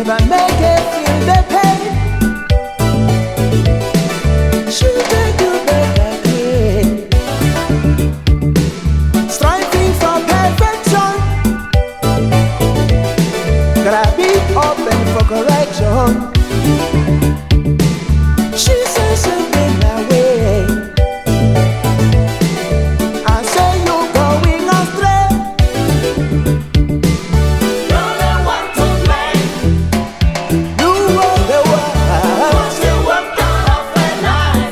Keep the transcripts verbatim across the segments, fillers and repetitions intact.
never make it feel the pain. Should they do better clean? Striving for perfection, gotta be open for correction. She says you've been away. I say you're going astray. You're the one to blame. You were the one. Cause you worked out of their life.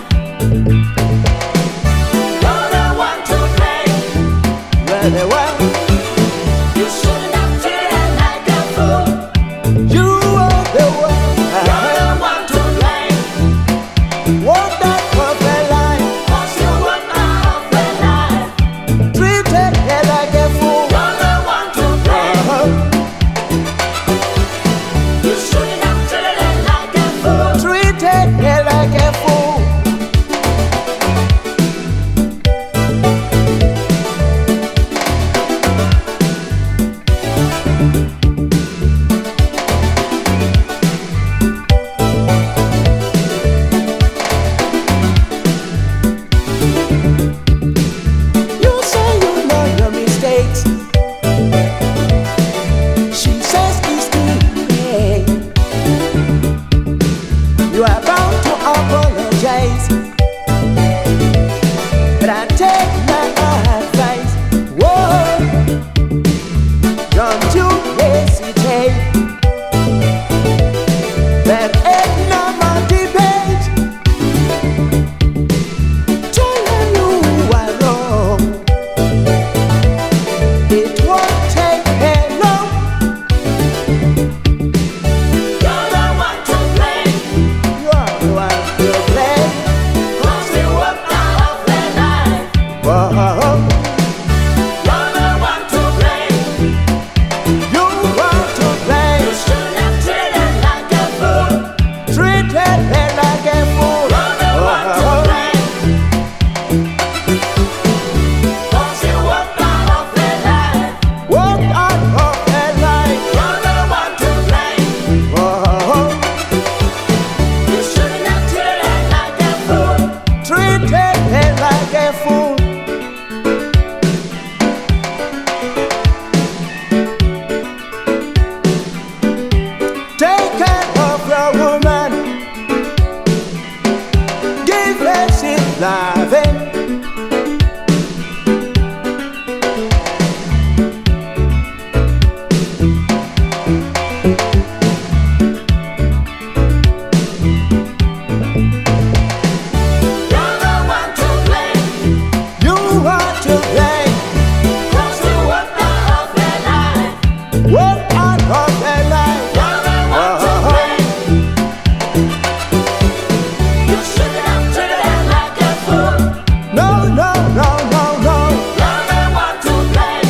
You're the one to blame. Were the one. You shouldn't have treated like a fool. You were the one. You're the one to blame. Walk that perfect line. Cause you worked out of their life. Treated her like a fool. You're the one to blame. Uh-huh. You shouldn't have treated like a fool. Treated her like a fool. You say you know your mistakes. She says it's too late. You are bound to apologize, but I take my advice. Whoa, don't you hesitate. There ain't no more debate. Tell them you are wrong. It won't take very long. You're the one to blame. You are the one to blame. Cause you worked out of their life. Whoa, You're the one to blame. you are to You blame. shouldn't have treated like a fool. Treated her like a fool. You're the one to blame. Cause you worked out of their life. Walk out of her life. You're the one to blame. Whoa, You shouldn't have treated like a fool. treated her like a fool. Take care of your woman. Give her sweet loving. You're the one to blame. You are to blame. Cause you worked out of their life. Walk out of her life. You're the one to blame. You shouldn't have treated like a fool. No, no, no, no, no. You're the one to blame.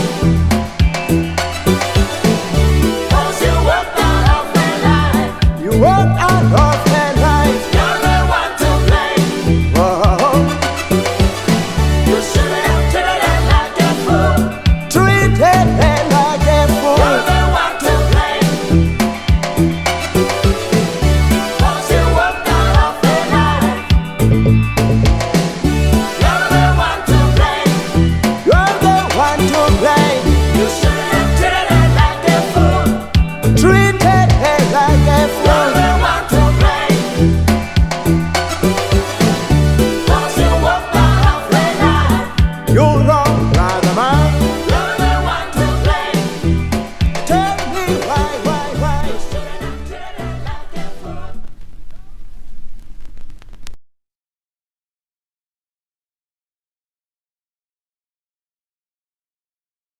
Cause you worked out of their life. You walk out of